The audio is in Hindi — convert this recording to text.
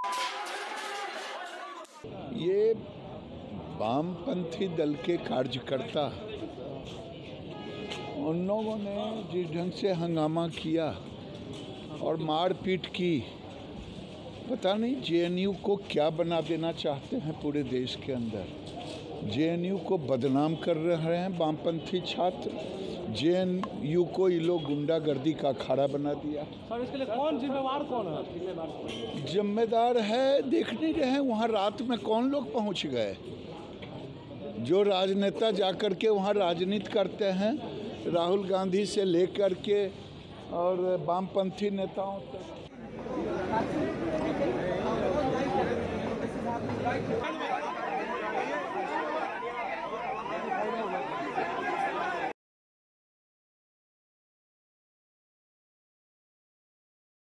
ये वामपंथी दल के कार्यकर्ता उन लोगों ने जिस ढंग से हंगामा किया और मारपीट की, पता नहीं जेएनयू को क्या बना देना चाहते हैं पूरे देश के अंदर। जेएनयू को बदनाम कर रहे हैं वामपंथी छात्र, जेएनयू को ये लोग गुंडागर्दी का अखाड़ा बना दिया। सर, इसके लिए कौन है? जिम्मेदार है, देख नहीं रहे हैं वहाँ रात में कौन लोग पहुँच गए। जो राजनेता जाकर के वहाँ राजनीति करते हैं, राहुल गांधी से लेकर के और वामपंथी नेताओं तक।